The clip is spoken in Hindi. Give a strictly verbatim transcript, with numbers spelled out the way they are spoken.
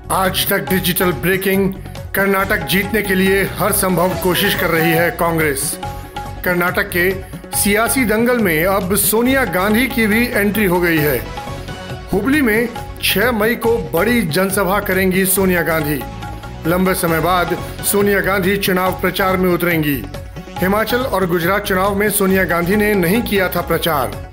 आज तक डिजिटल ब्रेकिंग। कर्नाटक जीतने के लिए हर संभव कोशिश कर रही है कांग्रेस। कर्नाटक के सियासी दंगल में अब सोनिया गांधी की भी एंट्री हो गई है। हुबली में छह मई को बड़ी जनसभा करेंगी सोनिया गांधी। लंबे समय बाद सोनिया गांधी चुनाव प्रचार में उतरेंगी। हिमाचल और गुजरात चुनाव में सोनिया गांधी ने नहीं किया था प्रचार।